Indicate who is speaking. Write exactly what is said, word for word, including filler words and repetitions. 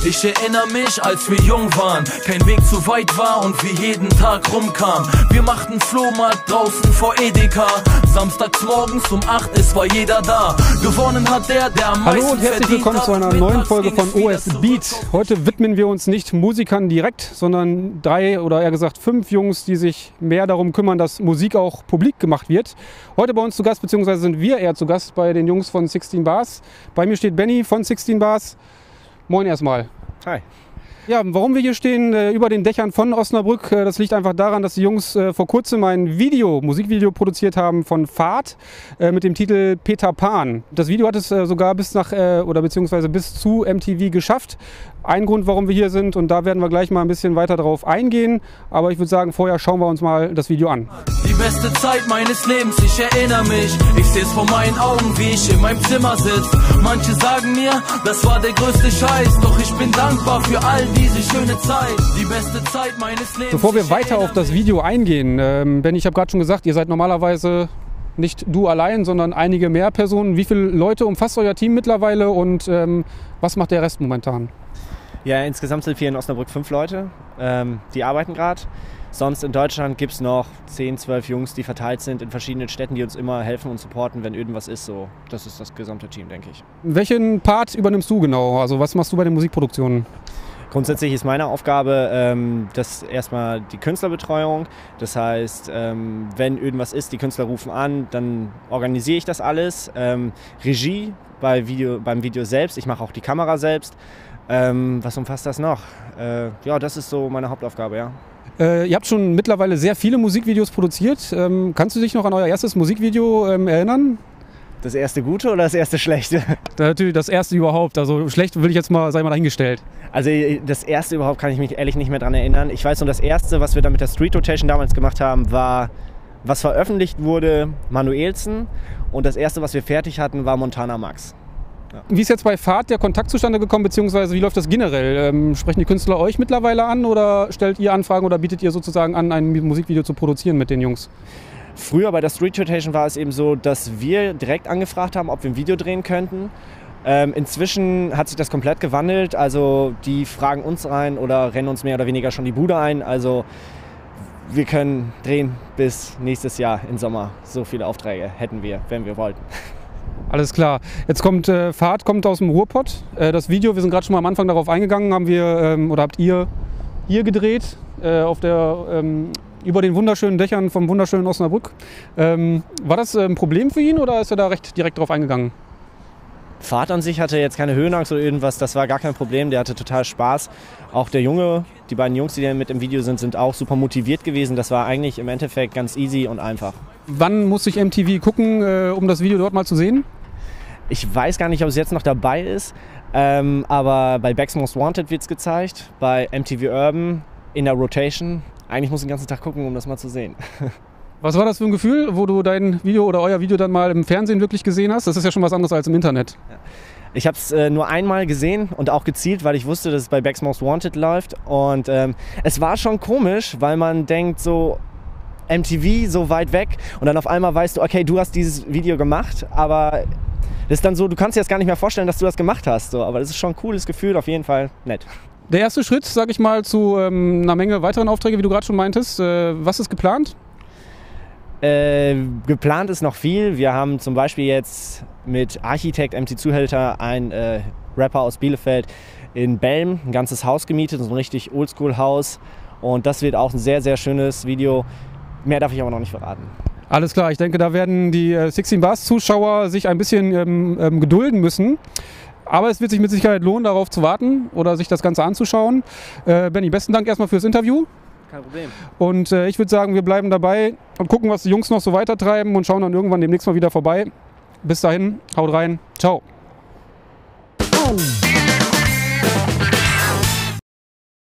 Speaker 1: Ich erinnere mich, als wir jung waren, kein Weg zu weit war und wir jeden Tag rumkamen. Wir machten Flohmarkt draußen vor Edeka. Samstags morgens um acht, es war jeder da. Gewonnen hat der, der am meisten.
Speaker 2: Hallo und herzlich willkommen zu einer neuen Folge von O S Beat. Heute widmen wir uns nicht Musikern direkt, sondern drei oder eher gesagt fünf Jungs, die sich mehr darum kümmern, dass Musik auch publik gemacht wird. Heute bei uns zu Gast, beziehungsweise sind wir eher zu Gast bei den Jungs von sixteen Bars. Bei mir steht Benny von sixteen Bars. Moin erstmal.
Speaker 3: Hi.
Speaker 2: Ja, warum wir hier stehen äh, über den Dächern von Osnabrück, äh, das liegt einfach daran, dass die Jungs äh, vor kurzem ein Video, Musikvideo produziert haben von Fahrt äh, mit dem Titel Peter Pan. Das Video hat es äh, sogar bis nach äh, oder beziehungsweise bis zu M T V geschafft. Ein Grund, warum wir hier sind, und da werden wir gleich mal ein bisschen weiter drauf eingehen. Aber ich würde sagen, vorher schauen wir uns mal das Video an.
Speaker 1: Die beste Zeit meines Lebens, ich erinnere mich. Ich sehe es vor meinen Augen, wie ich in meinem Zimmer sitze. Manche sagen mir, das war der größte Scheiß. Doch ich bin dankbar für all diese schöne Zeit. Die beste Zeit meines Lebens.
Speaker 2: Bevor wir weiter auf das Video eingehen, ähm, Ben, ich habe gerade schon gesagt, ihr seid normalerweise nicht du allein, sondern einige mehr Personen. Wie viele Leute umfasst euer Team mittlerweile und ähm, was macht der Rest momentan?
Speaker 3: Ja, insgesamt sind wir in Osnabrück fünf Leute, ähm, die arbeiten gerade. Sonst in Deutschland gibt es noch zehn, zwölf Jungs, die verteilt sind in verschiedenen Städten, die uns immer helfen und supporten, wenn irgendwas ist. So, das ist das gesamte Team, denke ich.
Speaker 2: Welchen Part übernimmst du genau? Also was machst du bei den Musikproduktionen?
Speaker 3: Grundsätzlich ist meine Aufgabe ähm, das erstmal die Künstlerbetreuung. Das heißt, ähm, wenn irgendwas ist, die Künstler rufen an, dann organisiere ich das alles. Ähm, Regie bei Video, beim Video selbst, ich mache auch die Kamera selbst. Ähm, was umfasst das noch? Äh, ja, das ist so meine Hauptaufgabe, ja.
Speaker 2: Äh, ihr habt schon mittlerweile sehr viele Musikvideos produziert. Ähm, kannst du dich noch an euer erstes Musikvideo ähm, erinnern?
Speaker 3: Das erste Gute oder das erste Schlechte?
Speaker 2: Natürlich das erste überhaupt. Also schlecht will ich jetzt mal, sei mal dahingestellt.
Speaker 3: Also das erste überhaupt kann ich mich ehrlich nicht mehr dran erinnern. Ich weiß nur, das erste, was wir dann mit der Street Rotation damals gemacht haben, war, was veröffentlicht wurde, Manuelsen. Und das erste, was wir fertig hatten, war Montana Max. Ja.
Speaker 2: Wie ist jetzt bei Fahrt der Kontakt zustande gekommen, beziehungsweise wie läuft das generell? Ähm, sprechen die Künstler euch mittlerweile an oder stellt ihr Anfragen oder bietet ihr sozusagen an, ein Musikvideo zu produzieren mit den Jungs?
Speaker 3: Früher bei der Street Rotation war es eben so, dass wir direkt angefragt haben, ob wir ein Video drehen könnten. Ähm, inzwischen hat sich das komplett gewandelt, also die fragen uns rein oder rennen uns mehr oder weniger schon die Bude ein. Also wir können drehen bis nächstes Jahr im Sommer. So viele Aufträge hätten wir, wenn wir wollten.
Speaker 2: Alles klar. Jetzt kommt äh, Fahrt kommt aus dem Ruhrpott. Äh, das Video, wir sind gerade schon mal am Anfang darauf eingegangen, haben wir ähm, oder habt ihr hier gedreht äh, auf der ähm, über den wunderschönen Dächern vom wunderschönen Osnabrück. Ähm, war das äh, ein Problem für ihn oder ist er da recht direkt drauf eingegangen?
Speaker 3: Fahrt an sich hatte jetzt keine Höhenangst oder irgendwas, das war gar kein Problem, der hatte total Spaß. Auch der Junge, die beiden Jungs, die mit im Video sind, sind auch super motiviert gewesen. Das war eigentlich im Endeffekt ganz easy und einfach.
Speaker 2: Wann muss ich M T V gucken, äh, um das Video dort mal zu sehen?
Speaker 3: Ich weiß gar nicht, ob es jetzt noch dabei ist, ähm, aber bei Beck's Most Wanted wird es gezeigt, bei M T V Urban in der Rotation. Eigentlich muss ich den ganzen Tag gucken, um das mal zu sehen.
Speaker 2: Was war das für ein Gefühl, wo du dein Video oder euer Video dann mal im Fernsehen wirklich gesehen hast? Das ist ja schon was anderes als im Internet.
Speaker 3: Ja. Ich habe es äh, nur einmal gesehen und auch gezielt, weil ich wusste, dass es bei Beck's Most Wanted läuft. Und ähm, es war schon komisch, weil man denkt so, M T V so weit weg und dann auf einmal weißt du, okay, du hast dieses Video gemacht, aber das ist dann so, du kannst dir das gar nicht mehr vorstellen, dass du das gemacht hast. So. Aber das ist schon ein cooles Gefühl, auf jeden Fall nett.
Speaker 2: Der erste Schritt, sag ich mal, zu ähm, einer Menge weiteren Aufträgen, wie du gerade schon meintest. Äh, was ist geplant?
Speaker 3: Äh, geplant ist noch viel. Wir haben zum Beispiel jetzt mit Architekt M C Zuhälter einen äh, Rapper aus Bielefeld in Belm ein ganzes Haus gemietet, so ein richtig Oldschool-Haus. Und das wird auch ein sehr, sehr schönes Video. Mehr darf ich aber noch nicht verraten.
Speaker 2: Alles klar, ich denke, da werden die äh, sixteen Bars Zuschauer sich ein bisschen ähm, ähm, gedulden müssen. Aber es wird sich mit Sicherheit lohnen, darauf zu warten oder sich das Ganze anzuschauen. Äh, Benny, besten Dank erstmal fürs Interview.
Speaker 3: Kein Problem.
Speaker 2: Und äh, ich würde sagen, wir bleiben dabei und gucken, was die Jungs noch so weitertreiben und schauen dann irgendwann demnächst mal wieder vorbei. Bis dahin, haut rein, ciao.